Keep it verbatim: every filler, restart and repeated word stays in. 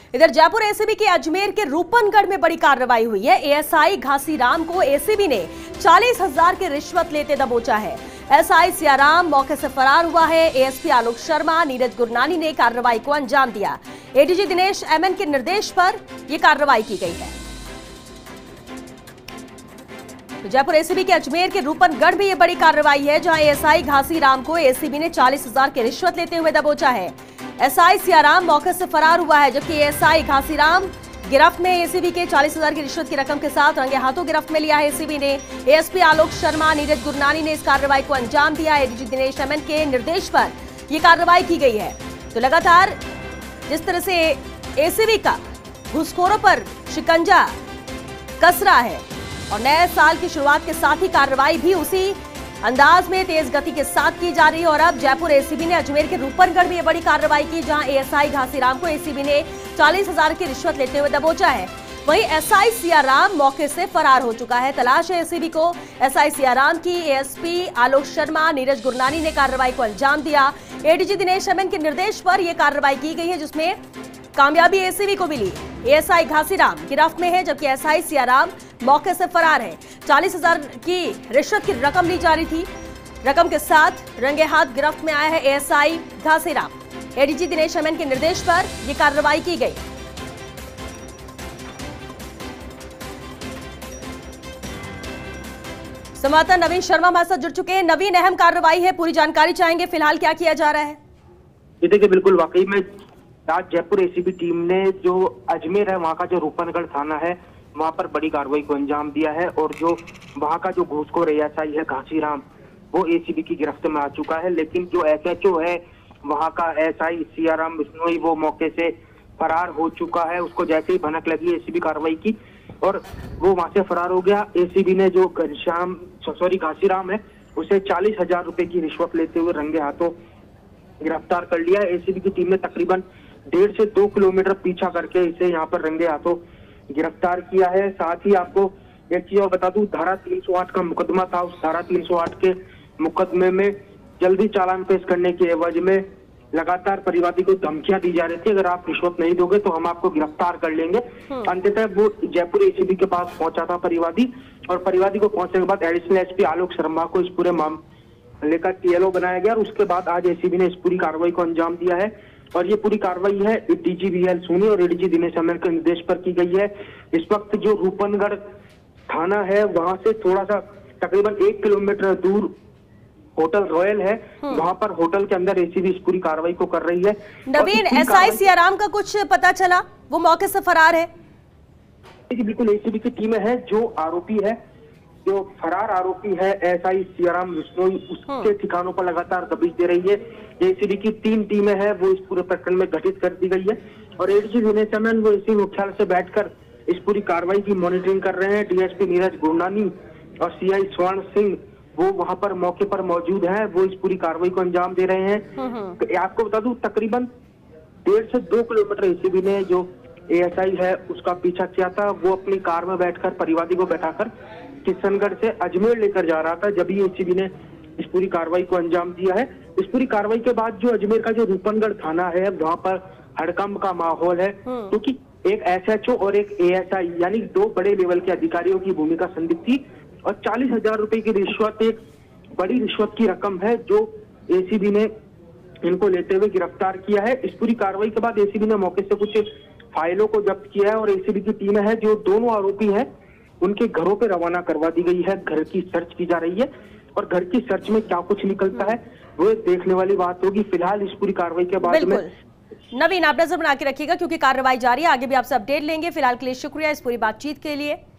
इधर जयपुर एसीबी के अजमेर के रूपनगढ़ में बड़ी कार्रवाई हुई है। एएसआई घासीराम को एसीबी ने चालीस हजार की रिश्वत लेते दबोचा है। एसआई सियाराम मौके से फरार हुआ है। एएसपी आलोक शर्मा, नीरज गुरनानी ने कार्रवाई को अंजाम दिया। एडीजी दिनेश एमएन के निर्देश पर यह कार्रवाई की गई है। तो जयपुर एसीबी के अजमेर के रूपनगढ़ में यह बड़ी कार्रवाई है, जहां एएसआई घासीराम को एसीबी ने चालीस हजार की रिश्वत लेते हुए दबोचा है। एसआई सियाराम मौके से फरार हुआ है, जबकि एएसआई घासीराम गिरफ्त में। एसीबी के चालीस हजार की रिश्वत की रकम के साथ रंगे हाथों गिरफ्त में लिया है एसीबी ने। एएसपी आलोक शर्मा, नीरज गुरनानी ने इस कार्रवाई को अंजाम दिया। एडीजी दिनेश एमएन के निर्देश पर यह कार्रवाई की गई है। तो लगातार जिस तरह से एसीबी का घूसखोरों पर शिकंजा कस रहा है और नए साल की शुरुआत के साथ ही कार्रवाई भी उसी अंदाज में तेज गति के साथ की जा रही है। और अब जयपुर एसीबी ने अजमेर के रूपनगढ़ में यह बड़ी कार्रवाई की, जहां एएसआई घासीराम को एसीबी ने चालीस हजार की रिश्वत लेते हुए दबोचा है। वहीं एसआई सियाराम मौके से फरार हो चुका है। तलाश है एसीबी को एसआई सियाराम की। एएसपी आलोक शर्मा, नीरज गुरनानी ने कार्रवाई को अंजाम दिया। एडीजी दिनेश एमएन के निर्देश पर यह कार्रवाई की गई है, जिसमें कामयाबी एसीबी को मिली। एएसआई घासीराम गिरफ्त में है, जबकि एसआई सियाराम मौके से फरार है। चालीस हजार की रिश्वत की रकम ली जा रही थी। रकम के साथ रंगे हाथ गिरफ्त में आया है ASI Ghasiram. ADG Dinesh MN के निर्देश पर यह कार्रवाई की गई। संवाददाता नवीन शर्मा हमारे साथ जुड़ चुके हैं। नवीन, अहम कार्रवाई है, पूरी जानकारी चाहेंगे, फिलहाल क्या किया जा रहा है? ये देखिए, बिल्कुल वाकई में आज जयपुर एसीबी टीम ने जो अजमेर है वहाँ का जो रूपनगढ़ थाना है वहाँ पर बड़ी कार्रवाई को अंजाम दिया है। और जो वहाँ का जो घूसखोर एएसआई है घासीराम, वो एसीबी की गिरफ्त में आ चुका है। लेकिन जो एसएचओ है वहाँ का एसआई सियाराम बिश्नोई, वो मौके से फरार हो चुका है। उसको जैसे ही भनक लगी एसीबी कार्रवाई की और वो वहाँ से फरार हो गया। एसीबी ने जो घनश्याम सॉरी घासीराम है उसे चालीस हजार रुपए की रिश्वत लेते हुए रंगे हाथों गिरफ्तार कर लिया। एसीबी की टीम ने तकरीबन डेढ़ से दो किलोमीटर पीछा करके इसे यहाँ पर रंगे हाथों गिरफ्तार किया है। साथ ही आपको एक चीज और बता दूं, धारा तीन सौ आठ का मुकदमा था। उस धारा तीन सौ आठ के मुकदमे में जल्दी चालान पेश करने के एवज में लगातार परिवादी को धमकियां दी जा रही थी, अगर आप रिश्वत नहीं दोगे तो हम आपको गिरफ्तार कर लेंगे। अंततः वो जयपुर एसीबी के पास पहुंचा था परिवादी, और परिवादी को पहुंचने के बाद एडिशनल एसपी आलोक शर्मा को इस पूरे मामले का टीएलओ बनाया गया। और उसके बाद आज एसीबी ने इस पूरी कार्रवाई को अंजाम दिया है। और ये पूरी कार्रवाई है डीजी वीएल सोनी और एडीजी दिनेश एमएन के निर्देश पर की गई है। इस वक्त जो रूपनगढ़ थाना है वहां से थोड़ा सा तकरीबन एक किलोमीटर दूर होटल रॉयल है, वहां पर होटल के अंदर एसीबी इस पूरी कार्रवाई को कर रही है। नवीन, एसआई सियाराम का कुछ पता चला? वो मौके से फरार है। बिल्कुल, एसीबी की टीम है, जो आरोपी है, जो फरार आरोपी है एसआई सियाराम बिश्नोई, उसके ठिकानों पर लगातार दबिश दे रही है। एसीबी की तीन टीमें हैं, वो इस पूरे प्रकरण में गठित कर दी गई है। और एडीजी दिनेश एमएन वो इसी मुख्यालय से बैठकर इस पूरी कार्रवाई की मॉनिटरिंग कर रहे हैं। डीएसपी नीरज गुरनानी और सीआई स्वर्ण सिंह वो वहां पर मौके पर मौजूद हैं, वो इस पूरी कार्रवाई को अंजाम दे रहे हैं। तो आपको बता दूं, तकरीबन डेढ़ से दो किलोमीटर एसीबी ने जो एएसआई है उसका पीछा किया था। वो अपनी कार में बैठकर परिवादी को बैठाकर किशनगढ़ से अजमेर लेकर जा रहा था, जब ही एसीबी ने इस पूरी कार्रवाई को अंजाम दिया है। इस पूरी कार्रवाई के बाद जो अजमेर का जो रूपनगढ़ थाना है वहाँ पर हड़कंप का माहौल है, क्योंकि तो एक एसएचओ और एक एएसआई यानी दो बड़े लेवल के अधिकारियों की भूमिका संदिग्ध थी। और चालीस हजार रुपए की रिश्वत एक बड़ी रिश्वत की रकम है, जो एसीबी ने इनको लेते हुए गिरफ्तार किया है। इस पूरी कार्रवाई के बाद एसीबी ने मौके से कुछ फाइलों को जब्त किया है और एसीबी की टीम है, जो दोनों आरोपी हैं उनके घरों पे रवाना करवा दी गई है। घर की सर्च की जा रही है और घर की सर्च में क्या कुछ निकलता है वो देखने वाली बात होगी। फिलहाल इस पूरी कार्रवाई के बाद में नवीन, आप नजर बना के रखिएगा, क्योंकि कार्रवाई जारी है। आगे भी आपसे अपडेट लेंगे। फिलहाल के लिए शुक्रिया इस पूरी बातचीत के लिए।